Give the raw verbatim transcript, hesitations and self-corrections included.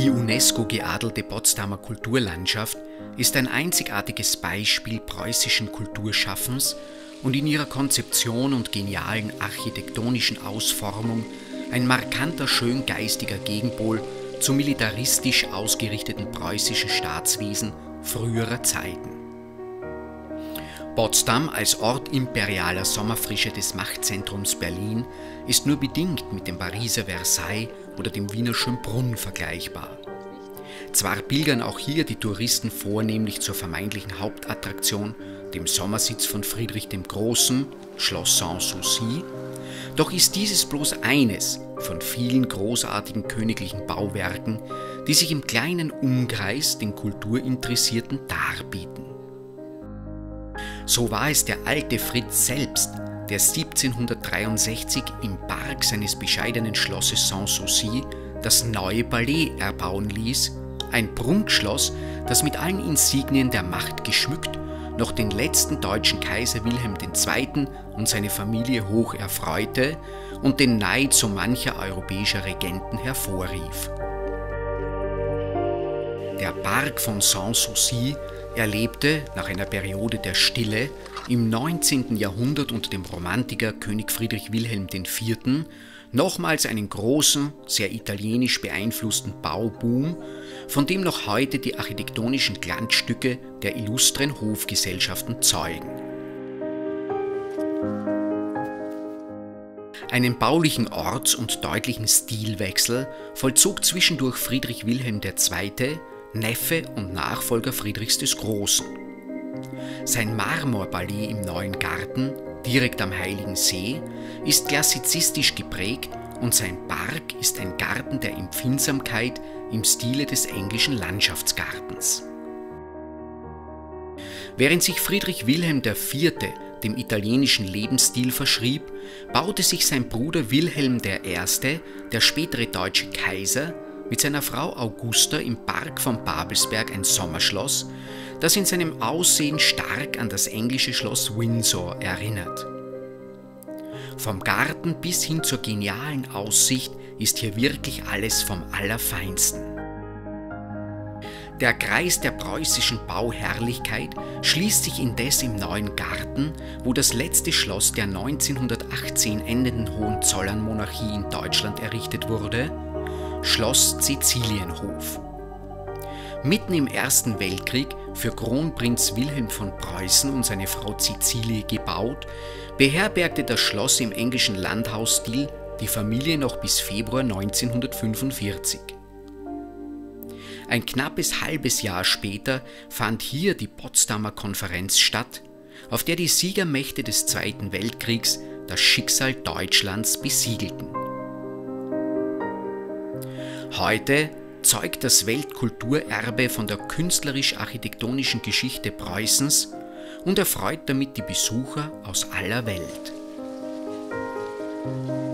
Die UNESCO geadelte Potsdamer Kulturlandschaft ist ein einzigartiges Beispiel preußischen Kulturschaffens und in ihrer Konzeption und genialen architektonischen Ausformung ein markanter schöngeistiger Gegenpol zum militaristisch ausgerichteten preußischen Staatswesen früherer Zeiten. Potsdam als Ort imperialer Sommerfrische des Machtzentrums Berlin ist nur bedingt mit dem Pariser Versailles oder dem Wiener Schönbrunn vergleichbar. Zwar pilgern auch hier die Touristen vornehmlich zur vermeintlichen Hauptattraktion, dem Sommersitz von Friedrich dem Großen, Schloss Sanssouci, doch ist dieses bloß eines von vielen großartigen königlichen Bauwerken, die sich im kleinen Umkreis den Kulturinteressierten darbieten. So war es der alte Fritz selbst, der siebzehnhundertdreiundsechzig im Park seines bescheidenen Schlosses Sanssouci das neue Palais erbauen ließ, ein Prunkschloss, das mit allen Insignien der Macht geschmückt noch den letzten deutschen Kaiser Wilhelm der Zweite. Und seine Familie hoch erfreute und den Neid so mancher europäischer Regenten hervorrief. Der Park von Sanssouci erlebte nach einer Periode der Stille im neunzehnten Jahrhundert unter dem Romantiker König Friedrich Wilhelm der Vierte. nochmals einen großen, sehr italienisch beeinflussten Bauboom, von dem noch heute die architektonischen Glanzstücke der illustren Hofgesellschaften zeugen. Einen baulichen Orts- und deutlichen Stilwechsel vollzog zwischendurch Friedrich Wilhelm der Zweite., Neffe und Nachfolger Friedrichs des Großen. Sein Marmorpalais im Neuen Garten, direkt am Heiligen See, ist klassizistisch geprägt und sein Park ist ein Garten der Empfindsamkeit im Stile des englischen Landschaftsgartens. Während sich Friedrich Wilhelm der Vierte. dem italienischen Lebensstil verschrieb, baute sich sein Bruder Wilhelm der Erste., der spätere deutsche Kaiser, mit seiner Frau Augusta im Park von Babelsberg ein Sommerschloss, das in seinem Aussehen stark an das englische Schloss Windsor erinnert. Vom Garten bis hin zur genialen Aussicht ist hier wirklich alles vom Allerfeinsten. Der Kreis der preußischen Bauherrlichkeit schließt sich indes im Neuen Garten, wo das letzte Schloss der neunzehnhundertachtzehn endenden Hohenzollernmonarchie in Deutschland errichtet wurde, Schloss Cäcilienhof. Mitten im Ersten Weltkrieg für Kronprinz Wilhelm von Preußen und seine Frau Cäcilie gebaut, beherbergte das Schloss im englischen Landhausstil die Familie noch bis Februar neunzehnhundertfünfundvierzig. Ein knappes halbes Jahr später fand hier die Potsdamer Konferenz statt, auf der die Siegermächte des Zweiten Weltkriegs das Schicksal Deutschlands besiegelten. Heute zeugt das Weltkulturerbe von der künstlerisch-architektonischen Geschichte Preußens und erfreut damit die Besucher aus aller Welt.